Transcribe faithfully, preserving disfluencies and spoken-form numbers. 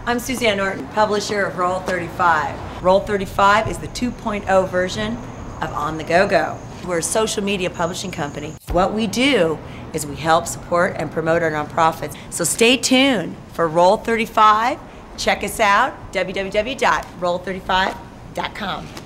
I'm Susanne Orton, publisher of Roll thirty-five. Roll thirty-five is the two point oh version of On the Go-Go. We're a social media publishing company. What we do is we help support and promote our nonprofits. So stay tuned for Roll thirty-five. Check us out, w w w dot roll thirty-five dot com.